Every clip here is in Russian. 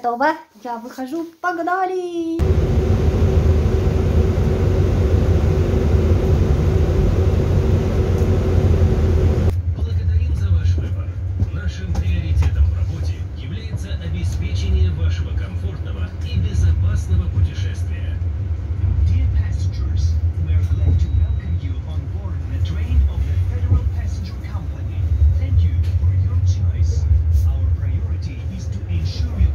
готова. Я выхожу. Погнали! Благодарим за ваш выбор. Нашим приоритетом в работе является обеспечение вашего комфортного и безопасного путешествия. Dear passengers, we are glad to welcome you on board the train of the Federal Passenger Company. Thank you for your choice. Our priority is to ensure you.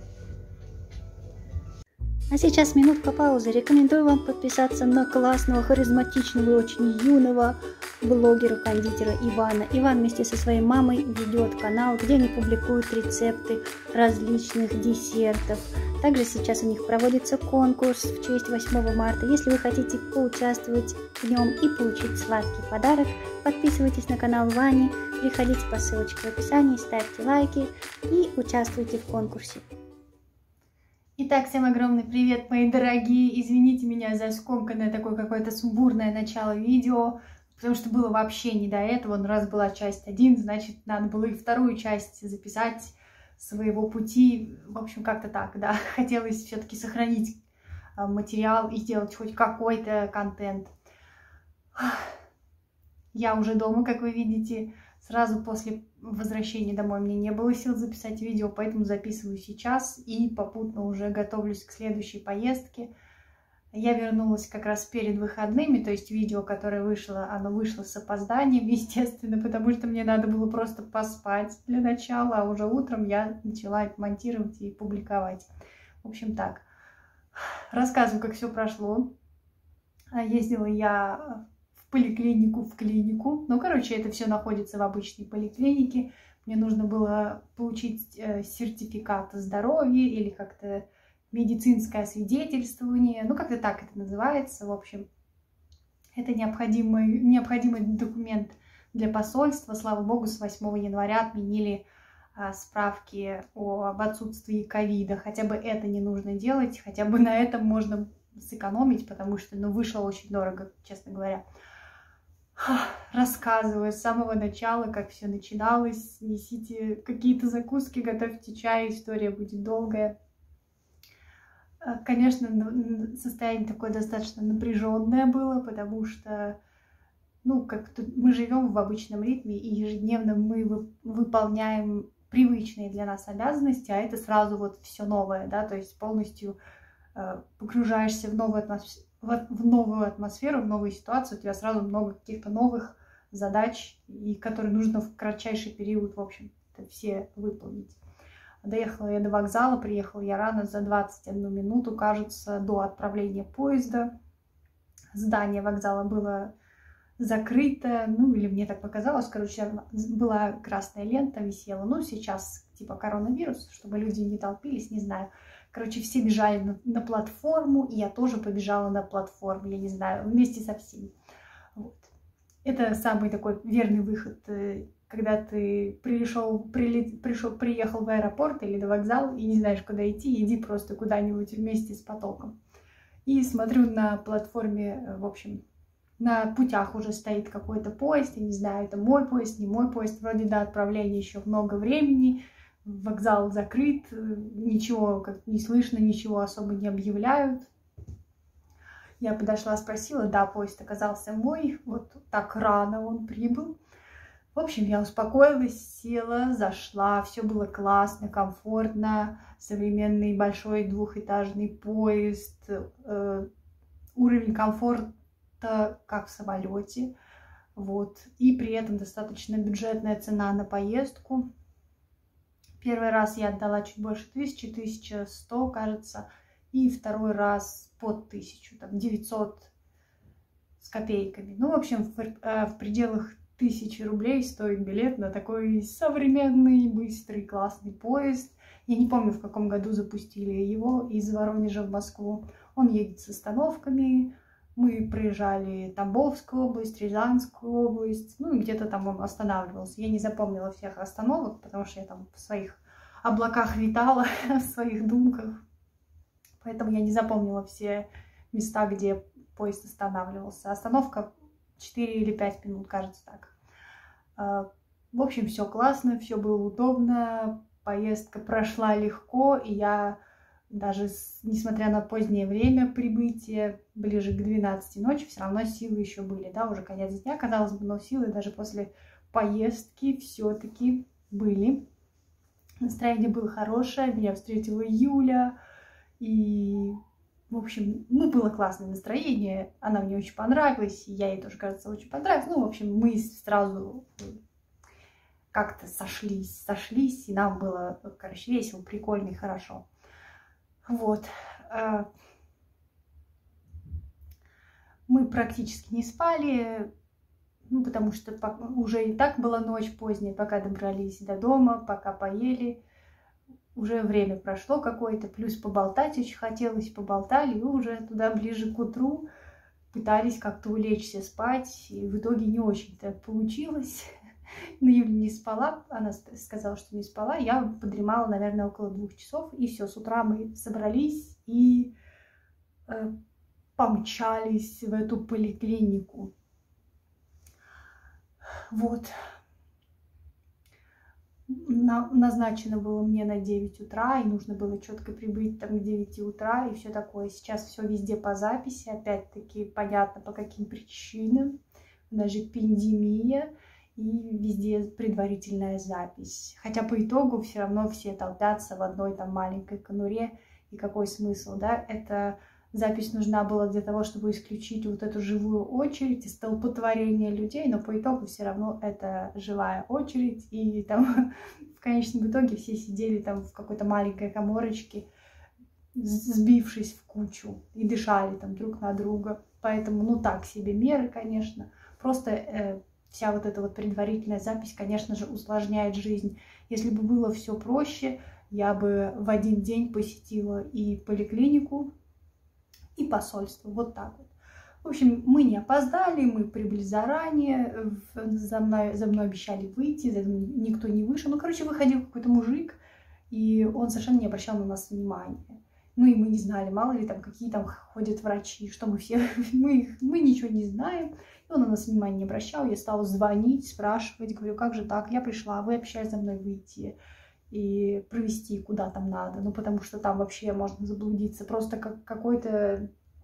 А сейчас минутка паузы. Рекомендую вам подписаться на классного, харизматичного и очень юного блогера-кондитера Ивана. Иван вместе со своей мамой ведет канал, где они публикуют рецепты различных десертов. Также сейчас у них проводится конкурс в честь 8 марта. Если вы хотите поучаствовать в нем и получить сладкий подарок, подписывайтесь на канал Вани, переходите по ссылочке в описании, ставьте лайки и участвуйте в конкурсе. Итак, всем огромный привет, мои дорогие! Извините меня за скомканное такое какое-то сумбурное начало видео, потому что было вообще не до этого. Но раз была часть 1, значит, надо было и вторую часть записать своего пути. В общем, как-то так, да. Хотелось все-таки сохранить материал и сделать хоть какой-то контент. Я уже дома, как вы видите. Сразу после возвращения домой мне не было сил записать видео, поэтому записываю сейчас и попутно уже готовлюсь к следующей поездке. Я вернулась как раз перед выходными, то есть видео, которое вышло, оно вышло с опозданием, естественно, потому что мне надо было просто поспать для начала, а уже утром я начала это монтировать и публиковать. В общем, так. Рассказываю, как все прошло. Ездила я в клинику. Ну, короче, это все находится в обычной поликлинике. Мне нужно было получить сертификат здоровья или как-то медицинское освидетельствование. Ну, как-то так это называется. В общем, это необходимый документ для посольства. Слава богу, с 8 января отменили справки об отсутствии ковида. Хотя бы это не нужно делать, хотя бы на этом можно сэкономить, потому что, ну, вышло очень дорого, честно говоря. Рассказываю с самого начала, как все начиналось. Несите какие-то закуски, готовьте чай, история будет долгая. Конечно, состояние такое достаточно напряженное было, потому что, ну, как-то мы живем в обычном ритме, и ежедневно мы выполняем привычные для нас обязанности, а это сразу вот все новое, да, то есть полностью погружаешься в новую атмосферу, в новую ситуацию, у тебя сразу много каких-то новых задач, и которые нужно в кратчайший период, в общем-то, все выполнить. Доехала я до вокзала, приехала я рано, за 21 минуту, кажется, до отправления поезда. Здание вокзала было закрыто, ну, или мне так показалось, короче, была красная лента, висела. Ну, сейчас типа коронавирус, чтобы люди не толпились, не знаю. Короче, все бежали на платформу, и я тоже побежала на платформу, я не знаю, вместе со всеми. Вот. Это самый такой верный выход, когда ты приехал в аэропорт или на вокзал и не знаешь, куда идти, иди просто куда-нибудь вместе с потоком. И смотрю на платформе, в общем, на путях уже стоит какой-то поезд, я не знаю, это мой поезд, не мой поезд, вроде до отправления еще много времени. Вокзал закрыт, ничего как не слышно, ничего особо не объявляют. Я подошла, спросила, да, поезд оказался мой, вот так рано он прибыл. В общем, я успокоилась, села, зашла, все было классно, комфортно, современный большой двухэтажный поезд, уровень комфорта как в самолете, вот, и при этом достаточно бюджетная цена на поездку. Первый раз я отдала чуть больше 1100, кажется, и второй раз под 1000, там 900 с копейками. Ну, в общем, в пределах 1000 рублей стоит билет на такой современный, быстрый, классный поезд. Я не помню, в каком году запустили его из Воронежа в Москву. Он едет с остановками. Мы проезжали Тамбовскую область, Рязанскую область, ну и где-то там он останавливался. Я не запомнила всех остановок, потому что я там в своих облаках витала, в своих думках. Поэтому я не запомнила все места, где поезд останавливался. Остановка 4 или 5 минут, кажется так. В общем, все классно, все было удобно. поездка прошла легко, и я даже, несмотря на позднее время прибытия, ближе к 12 ночи, все равно силы еще были, да, уже конец дня, казалось бы, но силы даже после поездки все-таки были. Настроение было хорошее, меня встретила Юля, и, в общем, ну, было классное настроение, она мне очень понравилась, и я ей тоже, кажется, очень понравилась. Ну, в общем, мы сразу как-то сошлись, и нам было, короче, весело, прикольно и хорошо. Вот. Мы практически не спали, ну, потому что уже и так была ночь поздняя, пока добрались до дома, пока поели. Уже время прошло какое-то, плюс поболтать очень хотелось, поболтали, и уже туда ближе к утру пытались как-то улечься спать, и в итоге не очень-то получилось. Но Юля не спала, она сказала, что не спала, я подремала, наверное, около 2 часов, и все, с утра мы собрались и помчались в эту поликлинику. Вот. Назначено было мне на 9 утра, и нужно было четко прибыть там к 9 утра, и все такое. Сейчас все везде по записи, опять-таки понятно по каким причинам, даже пандемия, и везде предварительная запись. Хотя по итогу все равно все толпятся в одной там маленькой конуре, и какой смысл, да? Эта запись нужна была для того, чтобы исключить вот эту живую очередь и столпотворение людей, но по итогу все равно это живая очередь, и там в конечном итоге все сидели там в какой-то маленькой каморочке, сбившись в кучу, и дышали там друг на друга. Поэтому, ну, так себе меры, конечно. Просто вся вот эта вот предварительная запись, конечно же, усложняет жизнь. Если бы было все проще, я бы в один день посетила и поликлинику, и посольство. Вот так вот. В общем, мы не опоздали, мы прибыли заранее, за мной обещали выйти, никто не вышел. Ну, короче, выходил какой-то мужик, и он совершенно не обращал на нас внимания. Ну, и мы не знали, мало ли там, какие там ходят врачи, что мы все, мы ничего не знаем. И он на нас внимания не обращал, я стала звонить, спрашивать, говорю, как же так, я пришла, вы обещали за мной выйти и провести куда там надо, ну, потому что там вообще можно заблудиться, просто как какой-то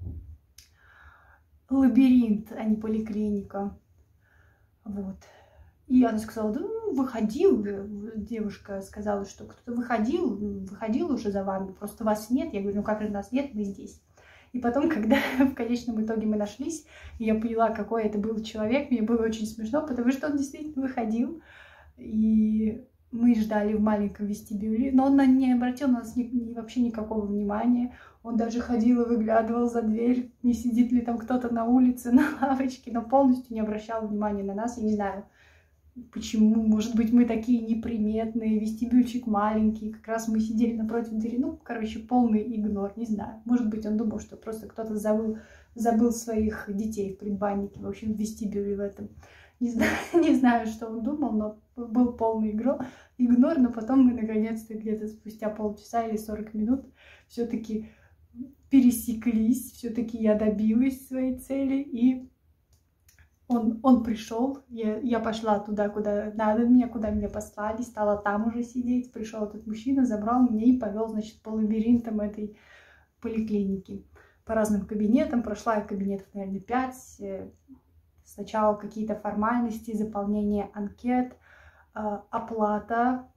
лабиринт, а не поликлиника, вот. И она сказала, да, выходил, девушка сказала, что кто-то выходил уже за вами, просто вас нет. Я говорю, ну как же нас нет, мы здесь. И потом, когда в конечном итоге мы нашлись, и я поняла, какой это был человек, мне было очень смешно, потому что он действительно выходил, и мы ждали в маленьком вестибюле, но он не обратил на нас вообще никакого внимания. Он даже ходил и выглядывал за дверь, не сидит ли там кто-то на улице, на лавочке, но полностью не обращал внимания на нас. Я не знаю, почему, может быть, мы такие неприметные, вестибюльчик маленький, как раз мы сидели напротив двери, ну, короче, полный игнор, не знаю. Может быть, он думал, что просто кто-то забыл своих детей в предбаннике, в общем, в вестибюле в этом. Не знаю, что он думал, но был полный игнор, но потом мы, наконец-то, где-то спустя полчаса или 40 минут все-таки пересеклись, все-таки я добилась своей цели, и он пришел, я пошла туда, куда надо меня, куда меня послали, стала там уже сидеть, пришел этот мужчина, забрал меня и повел, значит, по лабиринтам этой поликлиники, по разным кабинетам, прошла я кабинетов, наверное, 5, сначала какие-то формальности, заполнение анкет, оплата,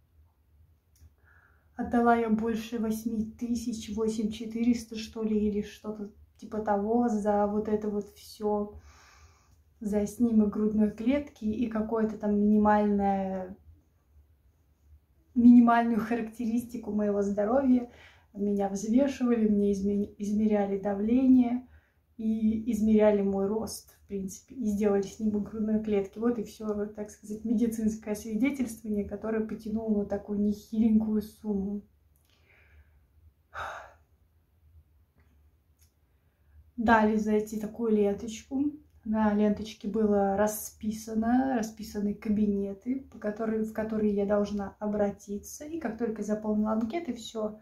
отдала я больше 8000, 8400, что ли, или что-то типа того, за вот это вот все, за снимок грудной клетки и какое-то там минимальную характеристику моего здоровья. Меня взвешивали, мне измеряли давление и измеряли мой рост, в принципе, и сделали снимок грудной клетки. Вот и все, так сказать, медицинское свидетельствование, которое потянуло на такую нехиленькую сумму. Дали зайти такую ленточку. На ленточке было расписаны кабинеты, в которые я должна обратиться. И как только заполнила анкеты, все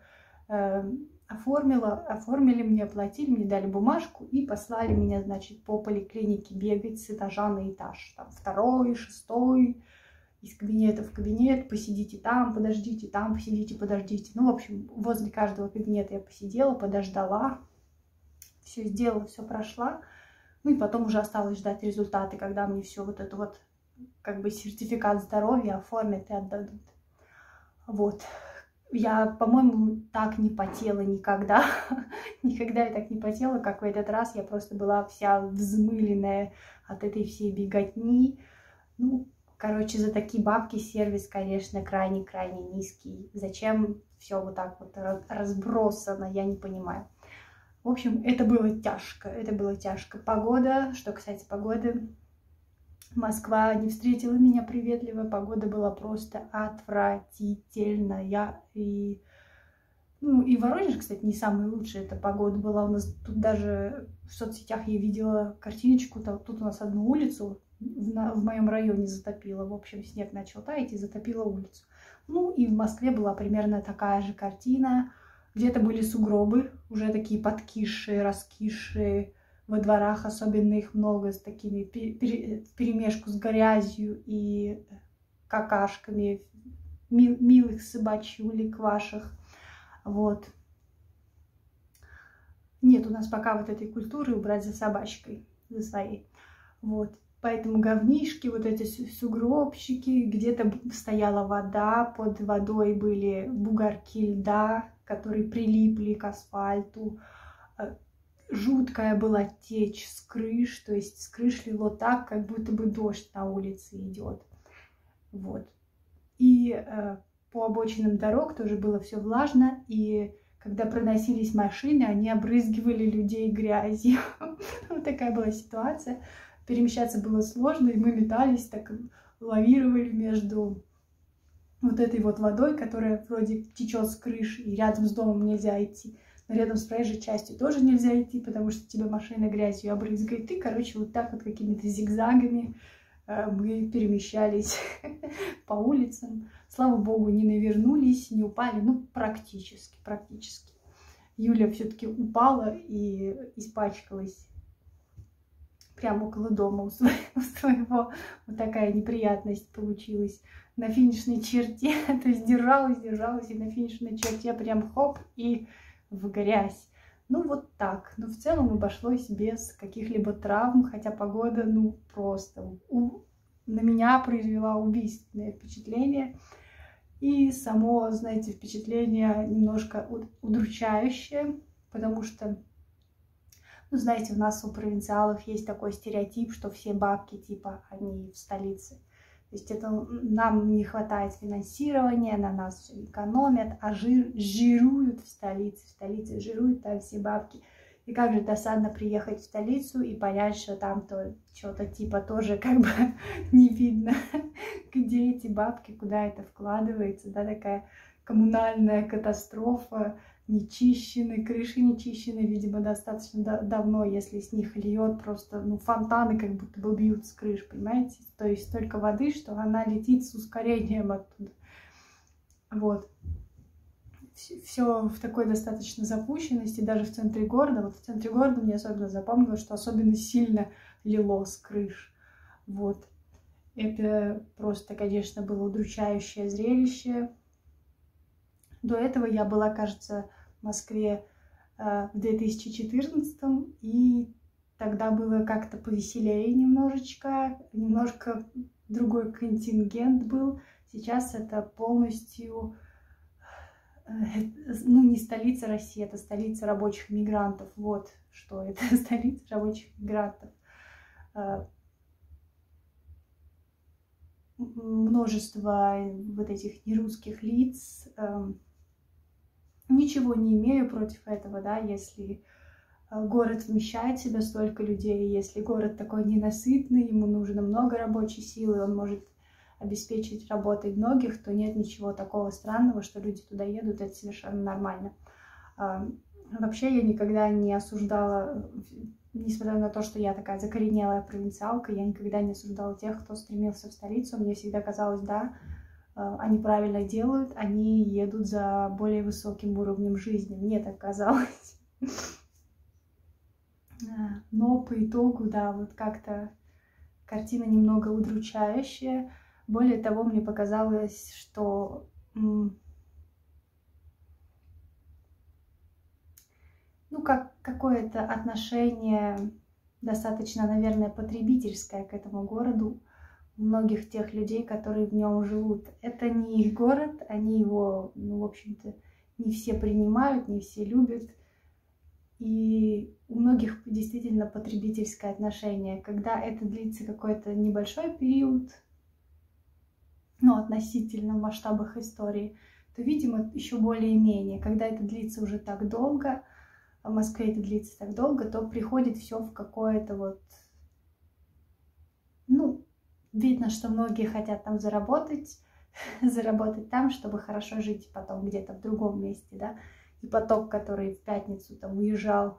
оформили мне, оплатили, мне дали бумажку и послали меня, значит, по поликлинике бегать с этажа на этаж. Там 2-й, 6-й из кабинета в кабинет, посидите там, подождите, там посидите, подождите. Ну, в общем, возле каждого кабинета я посидела, подождала, все сделала, все прошла. Ну и потом уже осталось ждать результаты, когда мне все вот это вот, как бы сертификат здоровья оформят и отдадут. Вот. Я, по-моему, так не потела никогда. Никогда я так не потела, как в этот раз. Я просто была вся взмыленная от этой всей беготни. Ну, короче, за такие бабки сервис, конечно, крайне-крайне низкий. Зачем все вот так вот разбросано, я не понимаю. В общем, это было тяжко, это было тяжко. Погода, что касается погоды, Москва не встретила меня приветливо, погода была просто отвратительная. И Воронеж, кстати, не самая лучшая эта погода была. У нас тут даже в соцсетях я видела картиночку, тут у нас одну улицу в моем районе затопило. В общем, снег начал таять и затопило улицу. Ну и в Москве была примерно такая же картина. Где-то были сугробы, уже такие подкисшие, раскисшие. Во дворах особенно их много, с такими вперемешку с грязью и какашками милых собачулек ваших. Вот. Нет у нас пока вот этой культуры убрать за собачкой, за своей. Вот. Поэтому говнишки, вот эти сугробщики, где-то стояла вода, под водой были бугорки льда, которые прилипли к асфальту. Жуткая была течь с крыш, то есть с крыш лило так, как будто бы дождь на улице идет. Вот. И по обочинам дорог тоже было все влажно, и когда проносились машины, они обрызгивали людей грязью. Вот такая была ситуация. Перемещаться было сложно, и мы метались, так лавировали между вот этой вот водой, которая вроде течет с крыши, и рядом с домом нельзя идти. Но рядом с проезжей частью тоже нельзя идти, потому что тебя машина грязью обрызгает. И, короче, вот так вот какими-то зигзагами мы перемещались по улицам. Слава богу, не навернулись, не упали, ну, практически. Юля все-таки упала и испачкалась прямо около дома у своего. Вот такая неприятность получилась на финишной черте. То есть держалась, и на финишной черте прям хоп, и в грязь. Ну, вот так. Но в целом обошлось без каких-либо травм, хотя погода, ну, просто на меня произвела убийственное впечатление. И само, знаете, впечатление немножко удручающее, потому что, ну, знаете, у нас у провинциалов есть такой стереотип, что все бабки, типа, они в столице. То есть это нам не хватает финансирования, на нас все экономят, а жируют в столице жируют там все бабки. И как же досадно приехать в столицу и понять, что там то что-то типа тоже как бы не видно, где эти бабки, куда это вкладывается, да, такая коммунальная катастрофа, нечищены, крыши нечищены, видимо, достаточно давно, если с них льет просто, ну, фонтаны как будто бы бьют с крыш, понимаете? То есть столько воды, что она летит с ускорением оттуда. Вот. Все в такой достаточно запущенности, даже в центре города. Вот в центре города мне особенно запомнилось, что особенно сильно лило с крыш. Вот. Это просто, конечно, было удручающее зрелище. До этого я была, кажется, в Москве в 2014-м, и тогда было как-то повеселее немножко другой контингент был. Сейчас это полностью, ну, не столица России, это столица рабочих мигрантов. Вот что это, столица рабочих мигрантов. Множество вот этих нерусских лиц. Ничего не имею против этого, да, если город вмещает в себя столько людей, если город такой ненасытный, ему нужно много рабочей силы, он может обеспечить работой многих, то нет ничего такого странного, что люди туда едут, это совершенно нормально. Вообще я никогда не осуждала, несмотря на то, что я такая закоренелая провинциалка, я никогда не осуждала тех, кто стремился в столицу. Мне всегда казалось, да, они правильно делают, они едут за более высоким уровнем жизни. Мне так казалось. Но по итогу, да, вот как-то картина немного удручающая. Более того, мне показалось, что ну, как какое-то отношение достаточно, наверное, потребительское к этому городу у многих тех людей, которые в нем живут. Это не их город, они его, ну, в общем-то, не все принимают, не все любят. И у многих действительно потребительское отношение. Когда это длится какой-то небольшой период, ну, относительно в масштабах истории, то, видимо, еще более-менее. Когда это длится уже так долго, в Москве это длится так долго, то приходит все в какое-то вот... Ну, видно, что многие хотят там заработать там, чтобы хорошо жить потом где-то в другом месте, да. И поток, который в пятницу там уезжал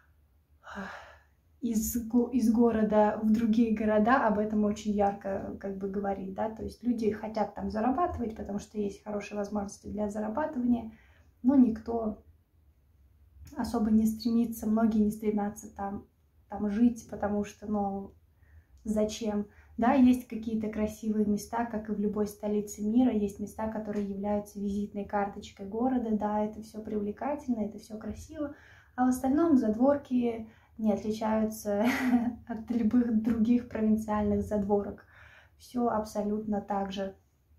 из города в другие города, об этом очень ярко как бы говорит, да. То есть люди хотят там зарабатывать, потому что есть хорошие возможности для зарабатывания, но никто особо не стремится, многие не стремятся там жить, потому что, ну, зачем? Да, есть какие-то красивые места, как и в любой столице мира, есть места, которые являются визитной карточкой города, да, это все привлекательно, это все красиво, а в остальном задворки не отличаются от любых других провинциальных задворок. Все абсолютно так же.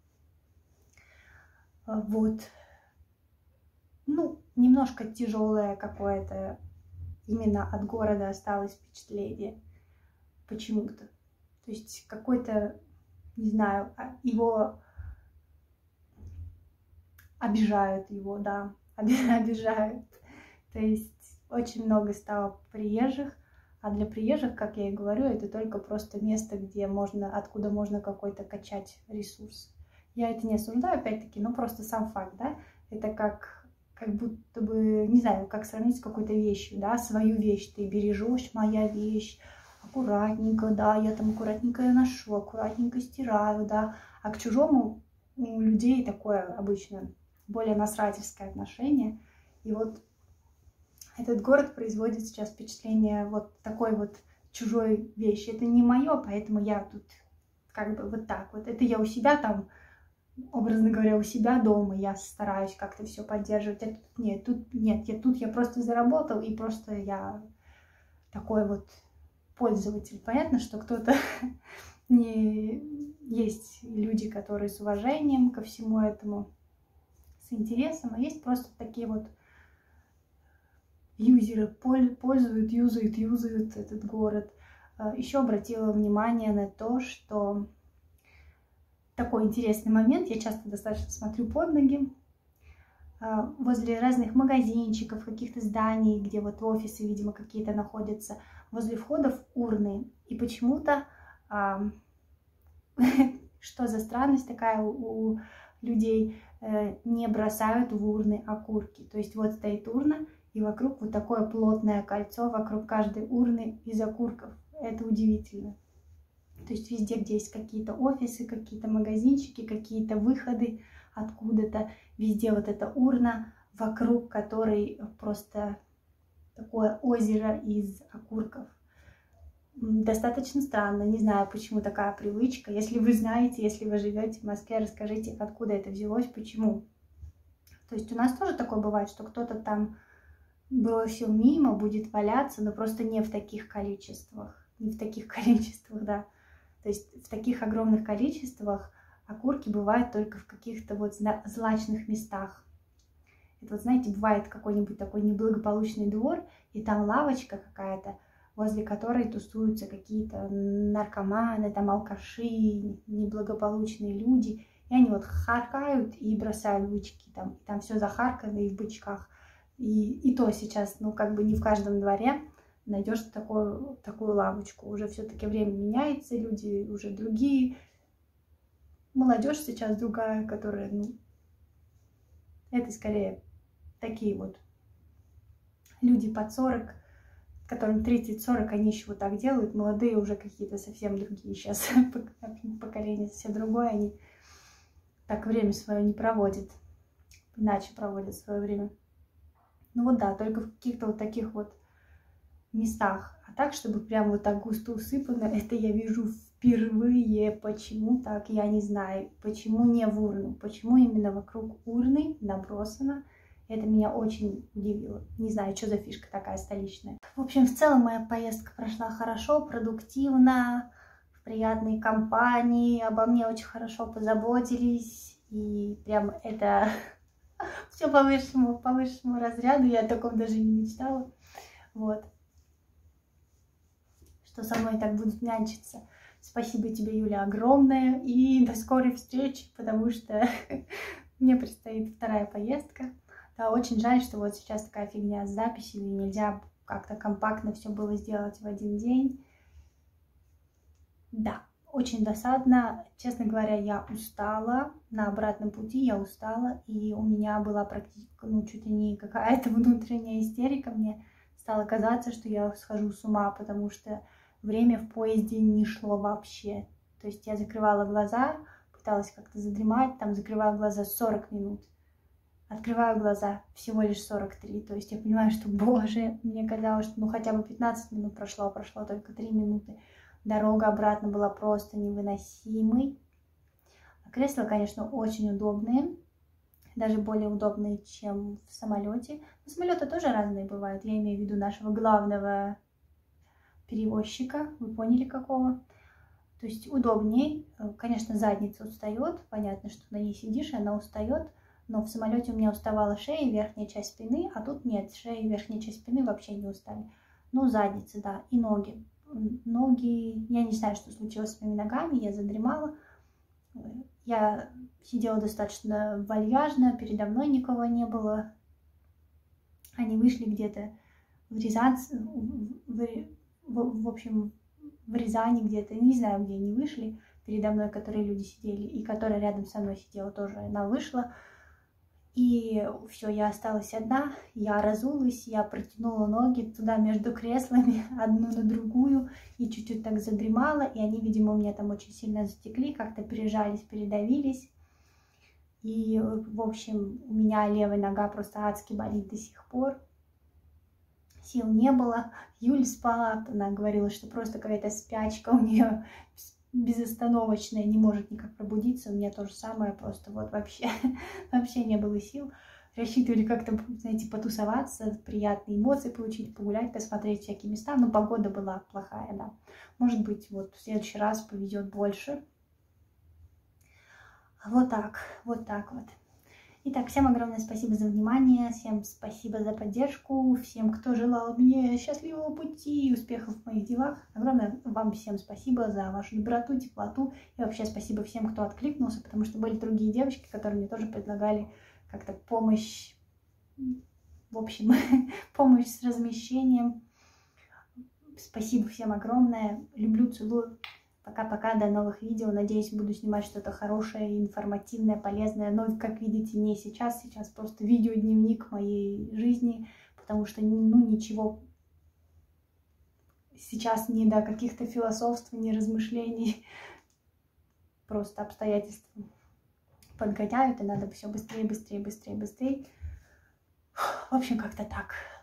Вот. Ну, немножко тяжелое какое-то именно от города осталось впечатление почему-то. То есть какой-то, не знаю, его обижают его, да, обижают. То есть очень много стало приезжих, а для приезжих, как я и говорю, это только просто место, где можно, откуда можно какой-то качать ресурс. Я это не осуждаю, опять-таки, но просто сам факт, да, это как будто бы, не знаю, как сравнить с какой-то вещью, да, свою вещь ты бережешь, моя вещь, аккуратненько, да, я там аккуратненько ношу, аккуратненько стираю, да, а к чужому у людей такое обычно более насрательское отношение. И вот этот город производит сейчас впечатление вот такой вот чужой вещи. Это не мое, поэтому я тут как бы вот так вот. Это я у себя там, образно говоря, у себя дома, я стараюсь как-то все поддерживать. А тут нет, я просто заработал, и просто я такой вот пользователь. Понятно, что кто-то не... Есть люди, которые с уважением ко всему этому, с интересом, а есть просто такие вот юзеры, юзают этот город. Еще обратила внимание на то, что такой интересный момент, я часто достаточно смотрю под ноги, возле разных магазинчиков, каких-то зданий, где вот офисы, видимо, какие-то находятся, возле входов урны. И почему-то, что за странность такая у людей, не бросают в урны окурки. То есть вот стоит урна, и вокруг вот такое плотное кольцо, вокруг каждой урны из окурков. Это удивительно. То есть везде, где есть какие-то офисы, какие-то магазинчики, какие-то выходы откуда-то, везде вот эта урна, вокруг которой просто такое озеро из окурков. Достаточно странно, не знаю, почему такая привычка. Если вы знаете, если вы живете в Москве, расскажите, откуда это взялось, почему. То есть у нас тоже такое бывает, что кто-то там бросил мимо, будет валяться, но просто не в таких количествах. Не в таких количествах, да. То есть в таких огромных количествах окурки бывают только в каких-то вот злачных местах. Это вот, знаете, бывает какой-нибудь такой неблагополучный двор, и там лавочка какая-то, возле которой тусуются какие-то наркоманы, там алкаши, неблагополучные люди, и они вот харкают и бросают бычки, там все захаркано и в бычках. И то сейчас, ну, как бы не в каждом дворе найдешь такую лавочку. Уже все-таки время меняется, люди уже другие. Молодежь сейчас другая, которая, ну, это скорее такие вот люди под 40, которым 30-40, они еще вот так делают. Молодые уже какие-то совсем другие сейчас, поколение совсем другое, они так время свое не проводят, иначе проводят свое время. Ну вот да, только в каких-то вот таких вот местах. А так, чтобы прям вот так густо усыпано, это я вижу впервые. Почему так, я не знаю. Почему не в урну? Почему именно вокруг урны набросано? Это меня очень удивило. Не знаю, что за фишка такая столичная. В общем, в целом моя поездка прошла хорошо, продуктивно, в приятной компании. Обо мне очень хорошо позаботились. И прям это все по высшему разряду. Я о таком даже не мечтала. Вот. Что со мной так будут нянчиться. Спасибо тебе, Юля, огромное. И до скорой встречи, потому что мне предстоит вторая поездка. Да, очень жаль, что вот сейчас такая фигня с записью, и нельзя как-то компактно все было сделать в один день. Да, очень досадно. Честно говоря, я устала. На обратном пути я устала, и у меня была практически, ну, чуть ли не какая-то внутренняя истерика. Мне стало казаться, что я схожу с ума, потому что время в поезде не шло вообще. То есть я закрывала глаза, пыталась как-то задремать, там закрываю глаза 40 минут. Открываю глаза, всего лишь 43. То есть я понимаю, что, боже, мне казалось, что ну хотя бы 15 минут прошло только 3 минуты. Дорога обратно была просто невыносимой. Кресла, конечно, очень удобные. Даже более удобные, чем в самолете. Но самолеты тоже разные бывают. Я имею в виду нашего главного перевозчика. Вы поняли, какого? То есть удобнее. Конечно, задница устает. Понятно, что на ней сидишь, и она устает. Но в самолете у меня уставала шея и верхняя часть спины, а тут нет, шея и верхняя часть спины вообще не устали. Ну, задница, да, и ноги. Ноги, я не знаю, что случилось с моими ногами, я задремала. Я сидела достаточно вальяжно, передо мной никого не было. Они вышли где-то в общем, в Рязани где-то, не знаю, где они вышли, передо мной, которые люди сидели, и которая рядом со мной сидела тоже, она вышла. И все, я осталась одна, я разулась, я протянула ноги туда между креслами, одну на другую, и чуть-чуть так задремала, и они, видимо, у меня там очень сильно затекли, как-то прижались, передавились. И, в общем, у меня левая нога просто адски болит до сих пор. Сил не было. Юля спала, она говорила, что просто какая-то спячка у нее безостановочная, не может никак пробудиться. У меня то же самое, просто вот вообще не было сил. Рассчитывали как-то, знаете, потусоваться, приятные эмоции получить, погулять, посмотреть всякие места. Но погода была плохая, да. Может быть, вот в следующий раз повезет больше. Вот так вот. Итак, всем огромное спасибо за внимание, всем спасибо за поддержку, всем, кто желал мне счастливого пути и успехов в моих делах. Огромное вам всем спасибо за вашу доброту, теплоту и вообще спасибо всем, кто откликнулся, потому что были другие девочки, которые мне тоже предлагали как-то помощь, в общем, помощь с размещением. Спасибо всем огромное, люблю, целую. Пока-пока, до новых видео. Надеюсь, буду снимать что-то хорошее, информативное, полезное. Но, как видите, не сейчас. Сейчас просто видеодневник моей жизни, потому что, ну, ничего сейчас не до каких-то философствований, размышлений. Просто обстоятельства подгоняют, и надо все быстрее. В общем, как-то так.